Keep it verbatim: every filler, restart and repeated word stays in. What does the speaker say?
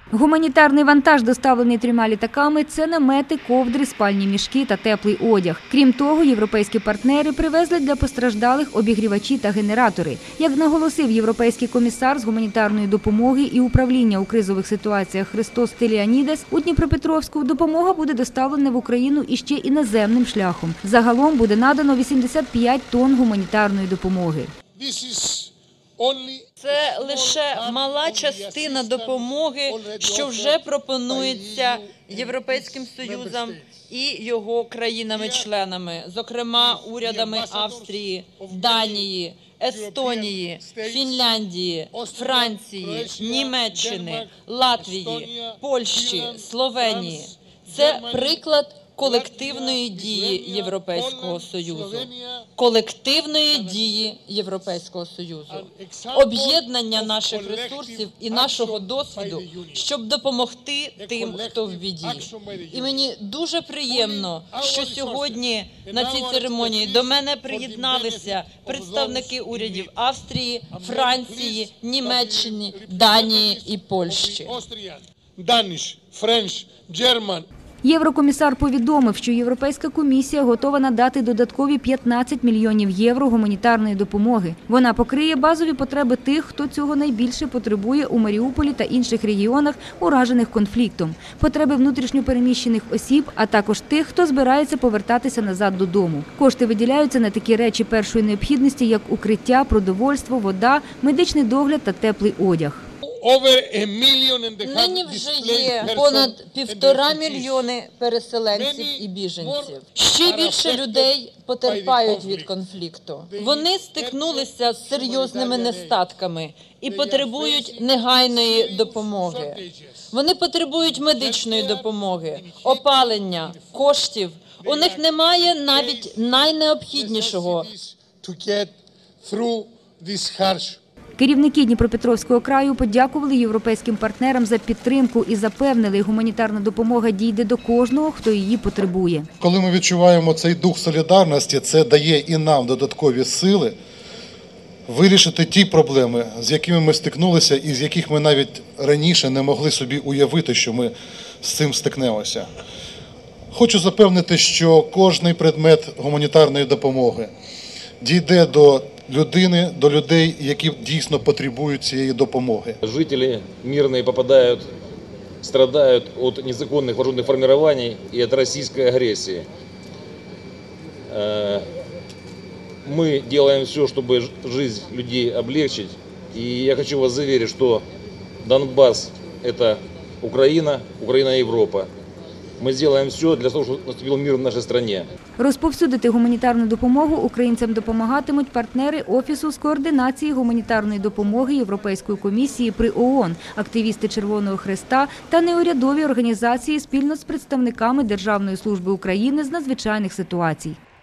Гуманітарний вантаж, доставлений трьома літаками – це намети, ковдри, спальні мішки та теплий одяг. Крім того, європейські партнери привезли для постраждалих обігрівачі та генератори. Як наголосив європейський комісар з гуманітарної допомоги і управління у кризових ситуаціях Христос Стиліанідес, у Дніпропетровську допомога буде доставлена в Україну іще і наземним шляхом. Загалом буде надано вісімдесят п'ять тонн гуманітарної допомоги. Це лише мала частина допомоги, що вже пропонується Європейським Союзом і його країнами-членами, зокрема урядами Австрії, Данії, Естонії, Фінляндії, Франції, Німеччини, Латвії, Польщі, Словенії. Це приклад колективної дії Європейського Союзу. Колективної дії Європейського Союзу. Об'єднання наших ресурсів і нашого досвіду, щоб допомогти тим, хто в біді. І мені дуже приємно, що сьогодні на цій церемонії до мене приєдналися представники урядів Австрії, Франції, Німеччини, Данії і Польщі. Danish, French, German. Єврокомісар повідомив, що Європейська комісія готова надати додаткові п'ятнадцять мільйонів євро гуманітарної допомоги. Вона покриє базові потреби тих, хто цього найбільше потребує у Маріуполі та інших регіонах, уражених конфліктом, потреби внутрішньо переміщених осіб, а також тих, хто збирається повертатися назад додому. Кошти виділяються на такі речі першої необхідності, як укриття, продовольство, вода, медичний догляд та теплий одяг. Нині вже є понад півтора мільйони переселенців і біженців. Ще більше людей потерпають від конфлікту. Вони стикнулися з серйозними нестатками і потребують негайної допомоги. Вони потребують медичної допомоги, опалення, коштів. У них немає навіть найнеобхіднішого. Керівники Дніпропетровського краю подякували європейським партнерам за підтримку і запевнили, гуманітарна допомога дійде до кожного, хто її потребує. Коли ми відчуваємо цей дух солідарності, це дає і нам додаткові сили вирішити ті проблеми, з якими ми стикнулися і з яких ми навіть раніше не могли собі уявити, що ми з цим стикнемося. Хочу запевнити, що кожний предмет гуманітарної допомоги дійде до людини, до людей, які дійсно потребують цієї допомоги. Жителі мирні попадають, страдають від незаконних вооружених формувань і від російської агресії. Ми робимо все, щоб життя людей облегчити. І я хочу вас заверити, що Донбас – це Україна, Україна – Європа. Ми зробимо все для того, щоб наступив мир в нашій країні. Розповсюдити гуманітарну допомогу українцям допомагатимуть партнери Офісу з координації гуманітарної допомоги Європейської комісії при ООН, активісти Червоного Хреста та неурядові організації спільно з представниками Державної служби України з надзвичайних ситуацій.